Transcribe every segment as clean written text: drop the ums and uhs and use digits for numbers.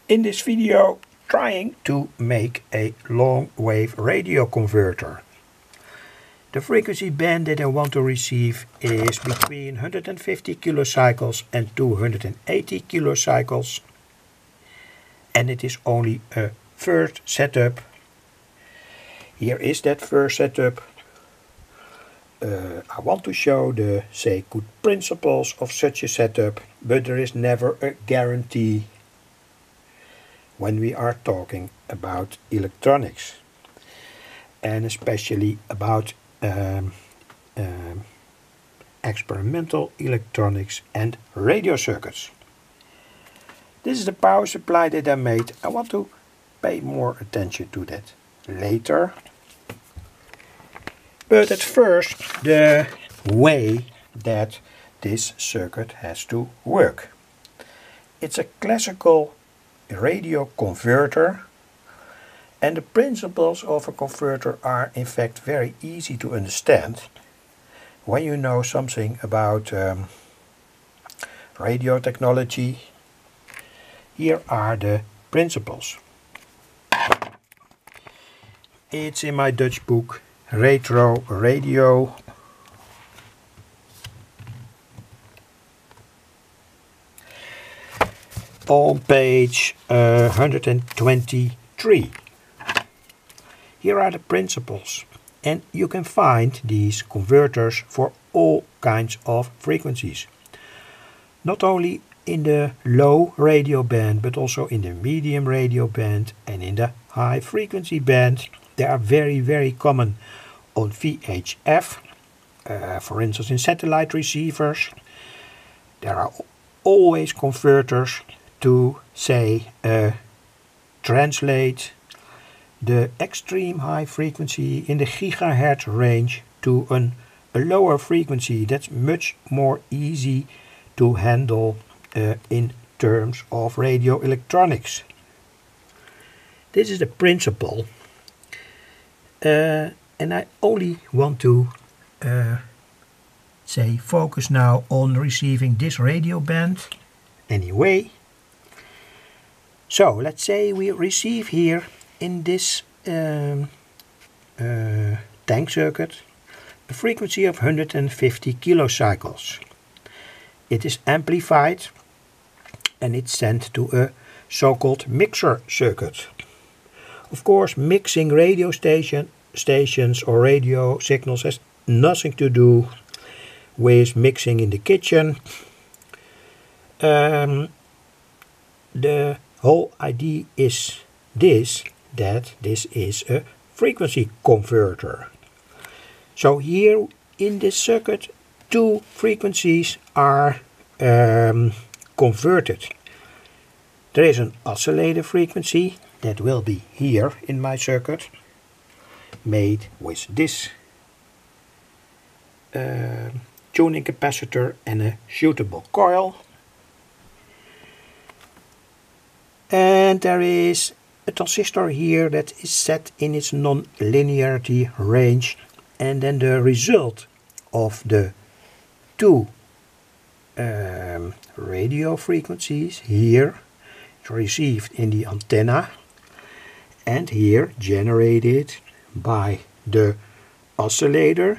In this video, trying to make a long wave radio converter. The frequency band that I want to receive is between 150 kilocycles and 280 kilocycles, and it is only a first setup. Here is that first setup. I want to show the good principles of such a setup, but there is never a guarantee when we are talking about electronics, and especially about experimental electronics and radio circuits. This is the power supply that I made. I want to pay more attention to that later. But at first, the way that this circuit has to work. It's a classical radio converter, and the principles of a converter are in fact very easy to understand when you know something about radio technology. Here are the principles. It's in my Dutch book Retro Radio. On page 123. Here are the principles, and you can find these converters for all kinds of frequencies. Not only in the low radio band, but also in the medium radio band and in the high frequency band. They are very common on VHF, for instance in satellite receivers. There are always converters to say translate the extreme high frequency in the gigahertz range to a lower frequency. That's much more easy to handle in terms of radio electronics. This is the principle, and I only want to focus now on receiving this radio band anyway. So let's say we receive here in this tank circuit a frequency of 150 kilocycles. It is amplified and it's sent to a so-called mixer circuit. Of course, mixing radio stations or radio signals has nothing to do with mixing in the kitchen. The whole idea is that this is a frequency converter. So here in this circuit, two frequencies are converted. There is an oscillator frequency that will be here in my circuit, made with this tuning capacitor and a suitable coil. And there is a transistor here that is set in its non-linearity range, and then the result of the two radio frequencies here is received in the antenna and here generated by the oscillator.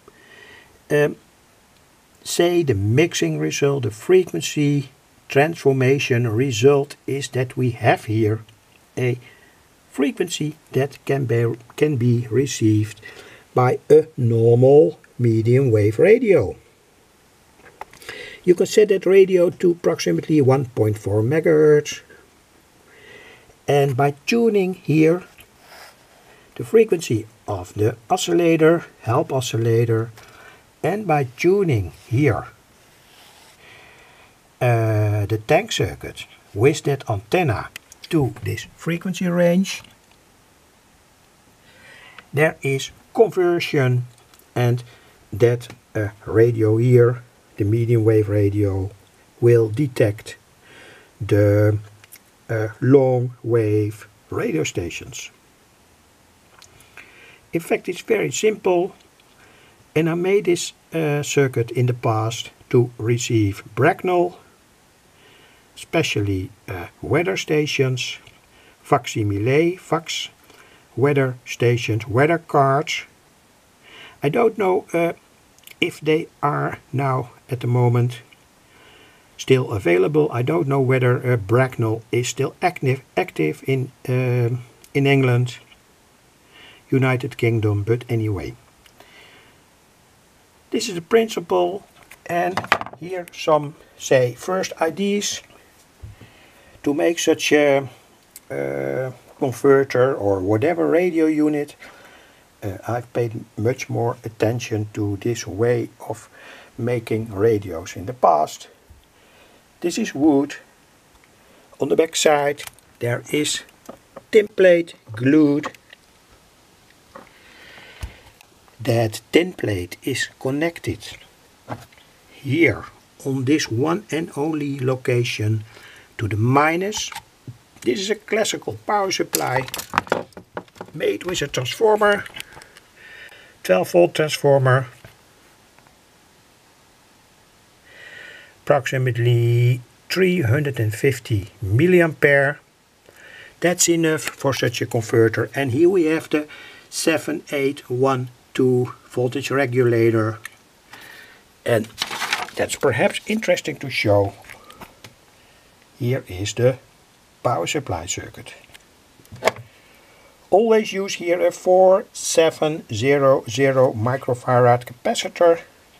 Say the mixing result, the frequency transformation result is that we have here a frequency that can be received by a normal medium wave radio. You can set that radio to approximately 1.4 megahertz, and by tuning here the frequency of the oscillator, help oscillator, and by tuning here the tank circuit with that antenna to this frequency range, there is conversion, and that radio here, the medium wave radio, will detect the long wave radio stations. In fact, it's very simple, and I made this circuit in the past to receive Bracknell especially weather stations, facsimile, fax, weather stations, weather cards. I don't know if they are now at the moment still available. I don't know whether Bracknell is still active in England, United Kingdom, but anyway. This is the principle, and here some say first ideas to make such a converter or whatever radio unit. I've paid much more attention to this way of making radios in the past. This is wood. On the back side there is tin plate glued. That tin plate is connected here on this one and only location to the minus. This is a classical power supply made with a transformer, 12-volt transformer, approximately 350 milliampere. That's enough for such a converter. And here we have the 7812 voltage regulator, and that's perhaps interesting to show. Here is the power supply circuit. Always use here a 4700 microfarad capacitor.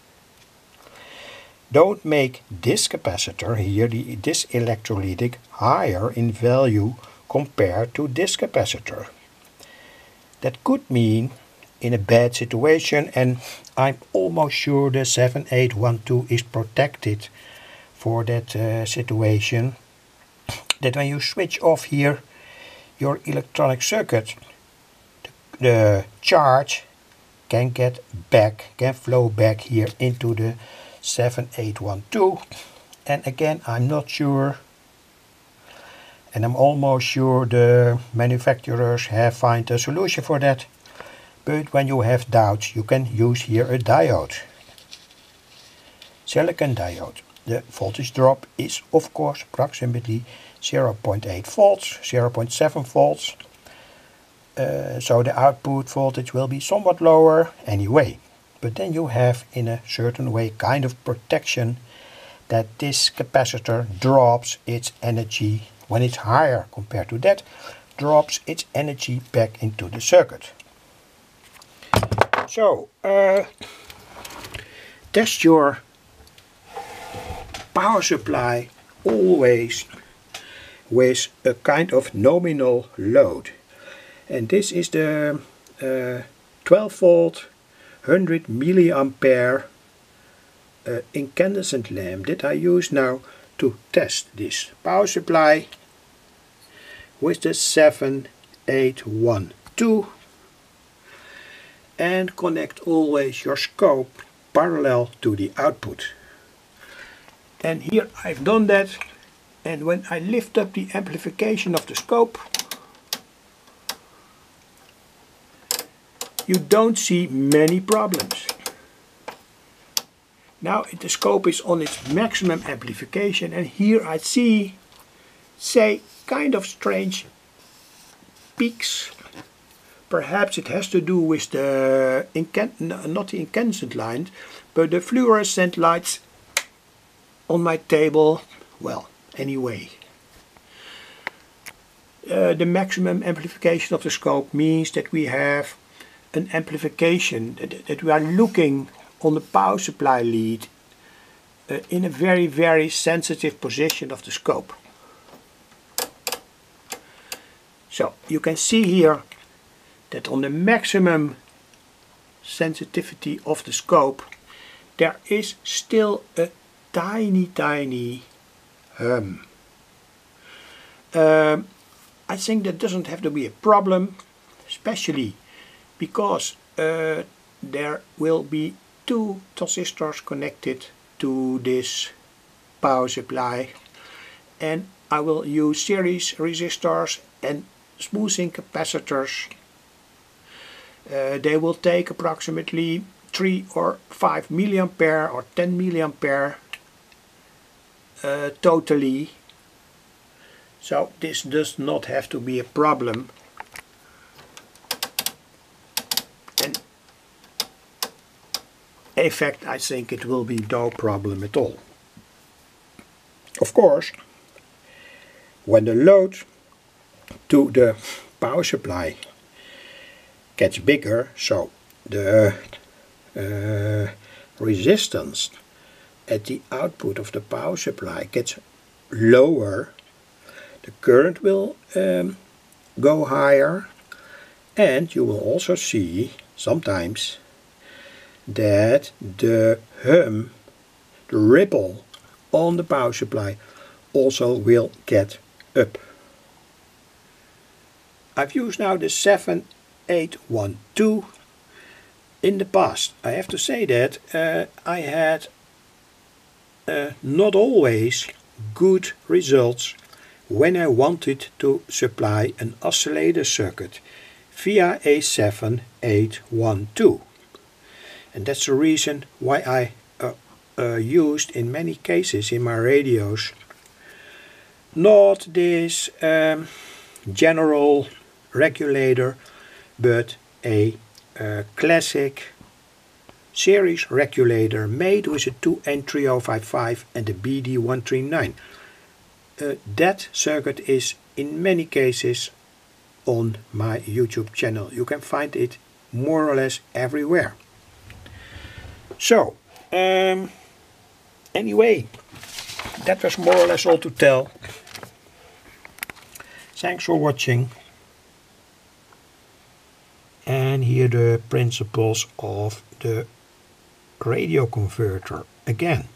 Don't make this capacitor here, this electrolytic, higher in value compared to this capacitor. That could mean in a bad situation, and I'm almost sure the 7812 is protected for that situation, that when you switch off here your electronic circuit, the charge can flow back here into the 7812. And again, I'm not sure, and I'm almost sure the manufacturers have found a solution for that. But when you have doubts, you can use here a diode, silicon diode. The voltage drop is of course approximately 0.8 volts, 0.7 volts. So the output voltage will be somewhat lower anyway. But then you have in a certain way kind of protection that this capacitor drops its energy when it's higher compared to that, drops its energy back into the circuit. So test your power supply always with a kind of nominal load, and this is the 12 volt 100 milliampere incandescent lamp that I use now to test this power supply with the 7812, and connect always your scope parallel to the output. And here I've done that, and when I lift up the amplification of the scope, you don't see many problems. Now the scope is on its maximum amplification, and here I see, say, kind of strange peaks. Perhaps it has to do with the not the incandescent lines, but the fluorescent lights on my table. Well, anyway, the maximum amplification of the scope means that we have an amplification, that we are looking on the power supply lead in a very, very sensitive position of the scope. So you can see here that on the maximum sensitivity of the scope there is still a tiny hum. I think that doesn't have to be a problem, especially because there will be two transistors connected to this power supply, and I will use series resistors and smoothing capacitors. They will take approximately 3 or 5 milliampere or 10 milliampere totally, So this does not have to be a problem. And in fact, I think it will be no problem at all. Of course, when the load to the power supply gets bigger, so the resistance at the output of the power supply gets lower, the current will go higher, and you will also see sometimes that the hum, the ripple on the power supply also will get up. I've used now the 7812 in the past. I have to say that I had not always good results when I wanted to supply an oscillator circuit via a 7812. And that's the reason why I used in many cases in my radios not this general regulator, but a classic series regulator made with a 2N3055 and a BD139. That circuit is in many cases on my YouTube channel. You can find it more or less everywhere. So, anyway, that was more or less all to tell. Thanks for watching. And here the principles of the radio converter again.